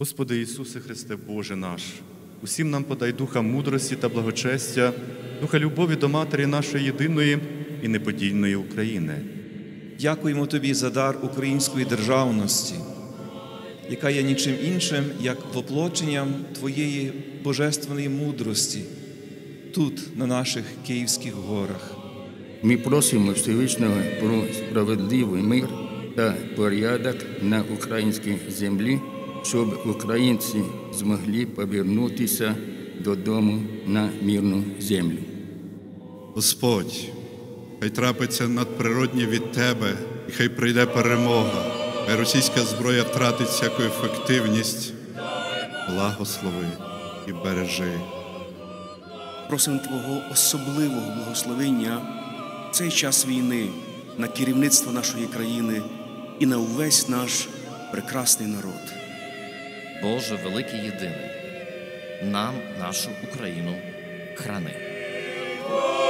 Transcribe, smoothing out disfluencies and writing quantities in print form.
Господи Ісусе Христе, Боже наш, усім нам подай духа мудрості та благочестя, духа любові до Матері нашої єдиної і неподільної України. Дякуємо Тобі за дар української державності, яка є нічим іншим, як воплоченням Твоєї божественної мудрості тут, на наших Київських горах. Ми просимо Всевишнього про справедливий мир та порядок на українській землі, щоб українці змогли повернутися додому на мирну землю. Господь, хай трапиться надприроднє від Тебе, і хай прийде перемога, хай російська зброя втратить всяку ефективність. Благослови і бережи. Просимо Твого особливого благословення в цей час війни на керівництво нашої країни і на увесь наш прекрасний народ. Боже великий єдиний, нам, нашу Україну, храни.